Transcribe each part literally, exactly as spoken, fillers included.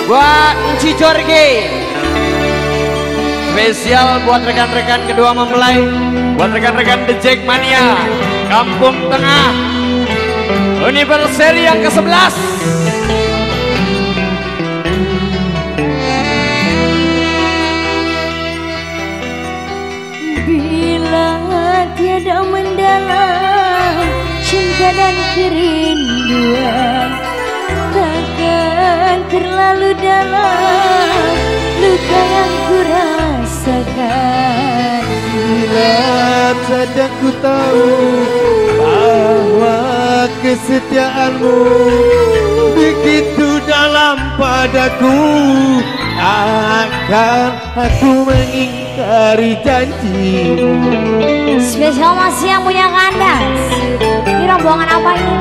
buat Enci Jorge, spesial buat rekan-rekan kedua mempelai, buat rekan-rekan The Jack Mania Kampung Tengah Anniversary yang ke sebelas. Bila tiada mendalam cinta dan kerinduan, takkan terlalu dalam luka yang ku rasakan. Bila saja ku tahu bahwa kesetiaanmu begitu dalam padaku, akan aku mengingkari janji. Spesial masih yang punya kandas. Ini rombongan apa ini?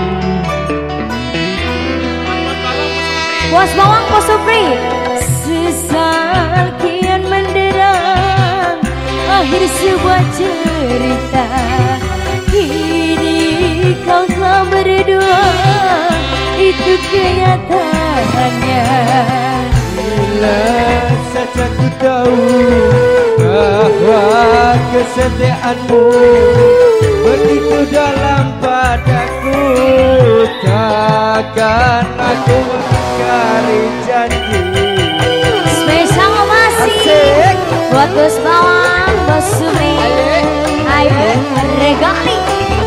Bos Bawang, Bos Supri. Sesal kian menderang akhir sebuah cerita. Kini kau telah berdua, itu kenyataannya. Bila saja ku tahu bahwa kesetiaanmu begitu dalam padaku, takkan aku mengingkari janji. Spesial masih buat Bos Bawang, Bos Supri. Ayo regali.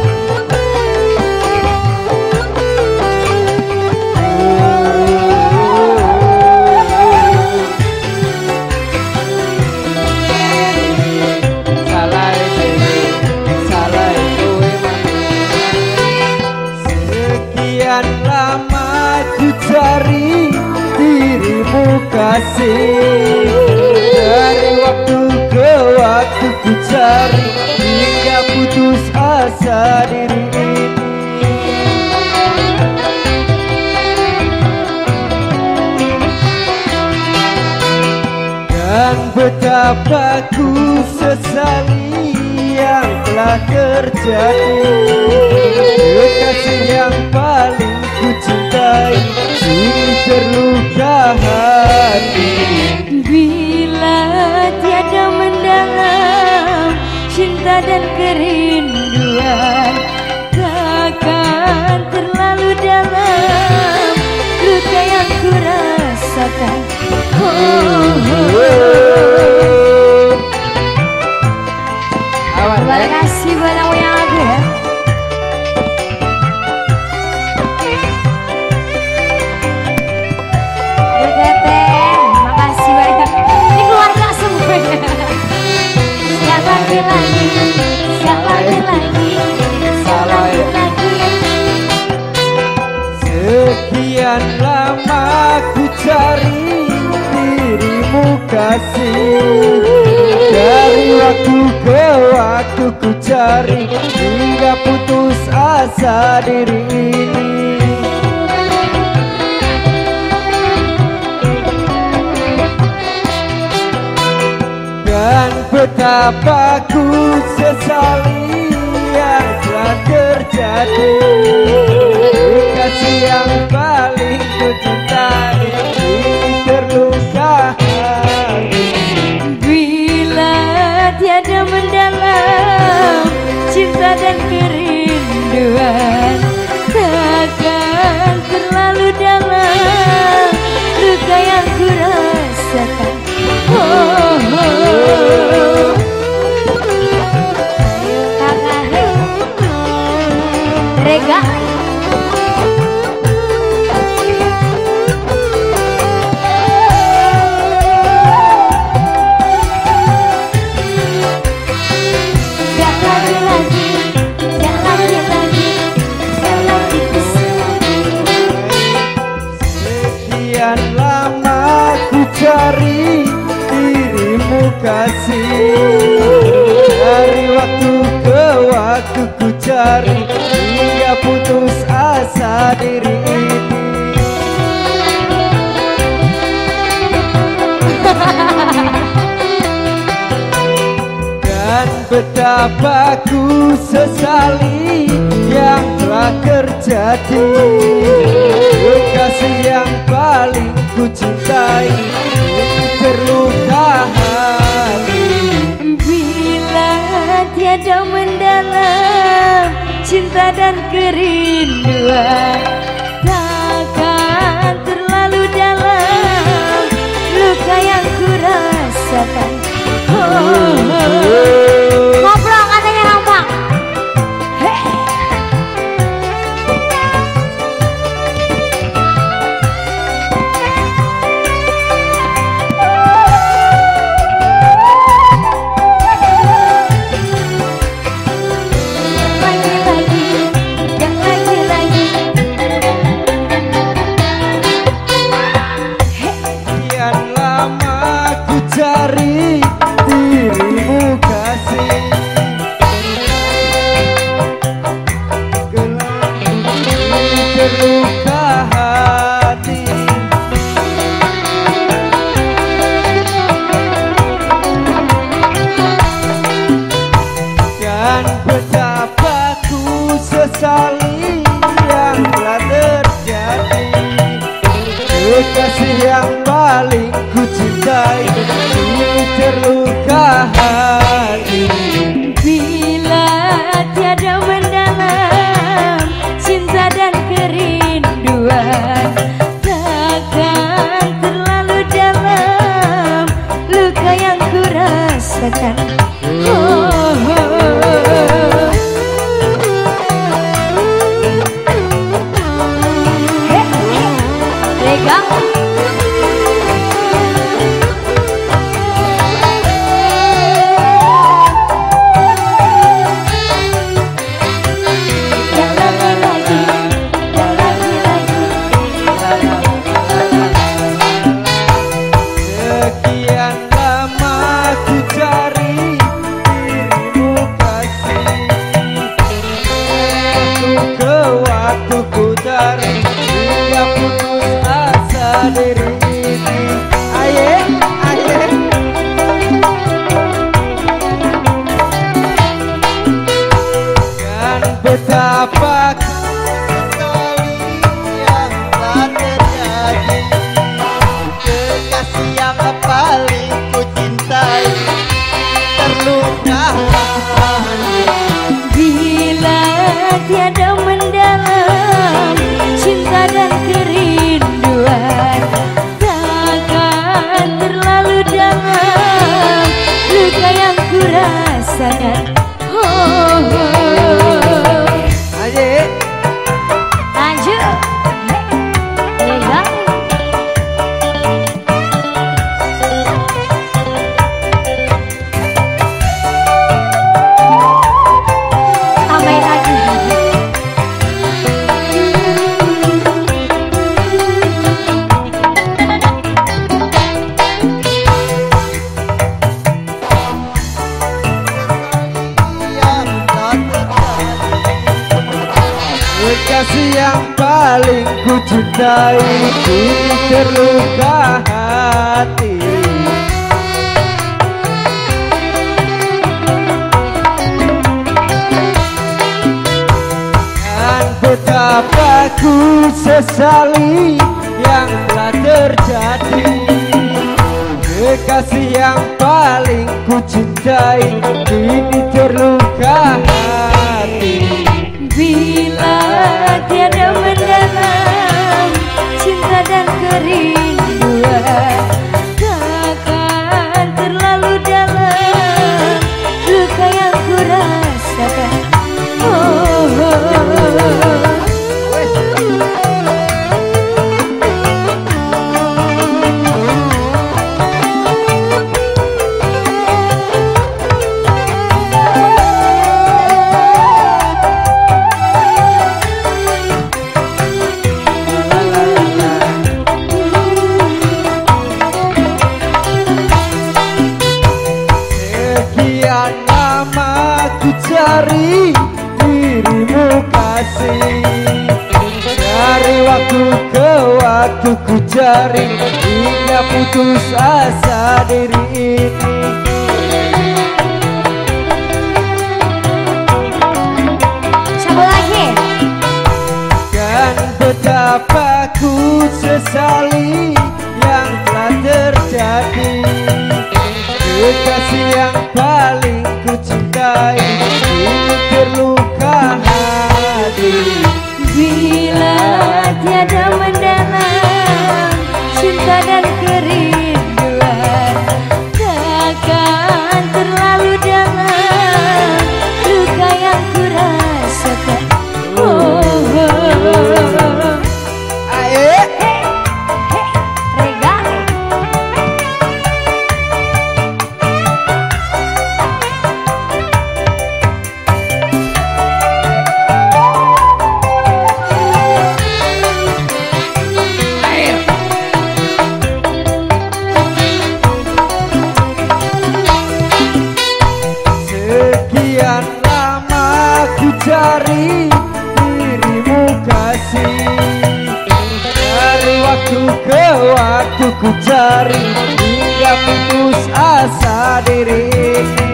Cari dirimu kasih, dari waktu ke waktu ku cari hingga putus asa diri ini. Dan betapa ku sesali yang telah terjadi, kekasih yang paling ku cintai kini terluka hati. Bila tiada mendalam cinta dan kerinduan, takkan terlalu dalam luka yang ku rasakan. Oh, oh, oh. Terima kasih buat kamu yang lagu ya. Sekian lama ku cari dirimu kasih, dari waktu ke waktu ku cari hingga putus asa diri ini. Dan betapa ku sesali yang telah terjadi, kasih yang paling ku cintai ini terluka hati. Bila tiada mendalam cinta dan kerinduan, takkan terlalu dalam luka yang ku rasakan. Oh, oh, oh. Regali. Sekian lama ku cari dirimu kasih, dari waktu ke waktu ku cari hingga putus asa diri ini. Dan betapa ku sesali yang telah terjadi, kasih yang paling ku cintai dan kerinduan takkan terlalu dalam luka yang ku rasakan. Oh, oh, oh. Ngobrol katanya gampang. Cari dirimu kasih, gelap terluka hati, dan betapa ku sesali yang telah terjadi. Kekasih yang paling ku cintai terluka hati. Bila tiada mendalam cinta dan kerinduan takkan terlalu dalam luka yang ku rasakan. Oh, oh, oh. Hey, hey. Regang. Betapa sekali yang telah terjadi. Kekasih yang paling ku cintai terluka hati. Bila tiada mendalam cinta dan kerinduan takkan terlalu dalam luka yang ku rasakan. Oh, oh, oh. Lanjut. Hey. Tambahin lagi. Kekasih yang paling ku cintai kini terluka hati. Dan betapa ku sesali yang telah terjadi. Kekasih yang paling ku cintai kini terluka hati. Bila tiada mendalam cinta dan kerinduan takkan terlalu dalam luka yang ku rasakan. Oh, oh, oh. Cari dirimu kasih, dari waktu ke waktu ku cari hingga putus asa diri ini. Coba lagi. Dan betapa ku sesali yang telah terjadi. Kekasih yang paling ku cintai kini terluka hati. tiada mendalam, cinta dan kerinduan takkan terlalu dalam, luka yang ku rasakan. Oh, oh, oh. Ae Rega sekian lama ku cari dirimu kasih, dari waktu ke waktu ku cari hingga putus asa diri ini.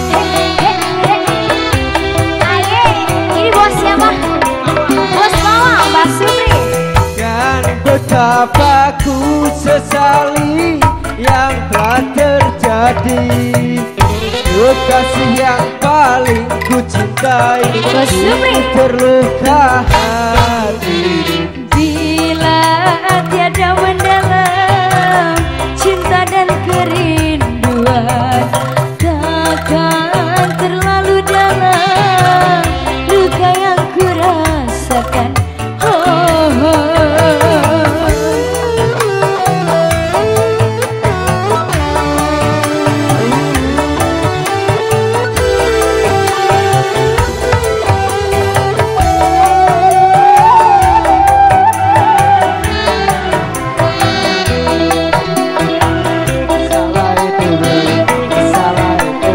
Aye, ini bos siapa? Bos bawah, Mbak Supri. Dan betapa ku sesali yang telah terjadi, kekasih yang paling ku cintai Bos Supri. terluka hati. Bila tiada mendalam, cinta dan kerinduan takkan terlalu dalam, luka yang ku rasakan. Oh, oh, oh. Salah itu bro, salah itu.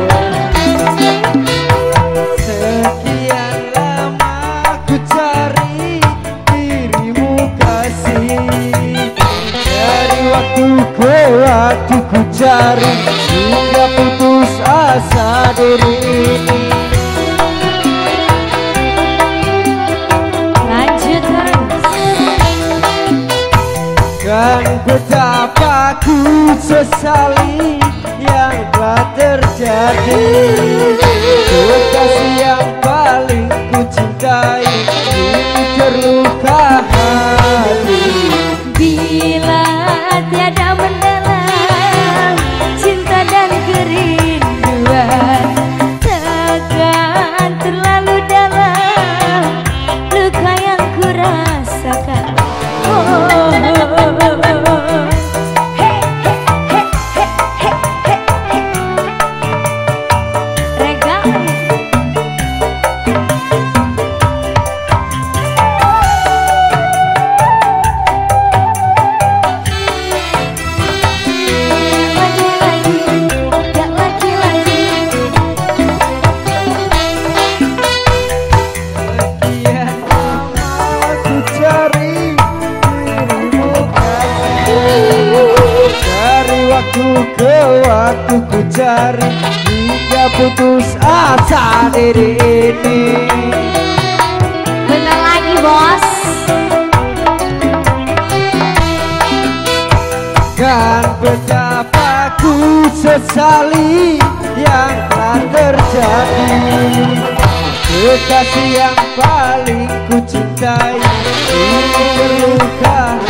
Sekian lama ku cari dirimu kasih, dari waktu ke waktu ku cari hingga putus asa diri ini. Lanjut terus. Dan betapa ku sesali yang telah terjadi, kekasih yang paling ku cintai kini terluka hati. Bila tiada mendalam, cinta dan kerinduan takkan terlalu dalam, luka yang ku rasakan. Oh, oh, oh, oh, oh. Hey, hey, hey, hey, hey, hey, hey. Rega lagi lagi, gak lagi lagi. Sekian lama ku cari dirimu kasih, dari waktu ke waktu ku cari hingga putus asa diri ini. Bentar lagi bos. Dan betapa ku sesali yang telah terjadi, kekasih yang paling ku cintai kini terluka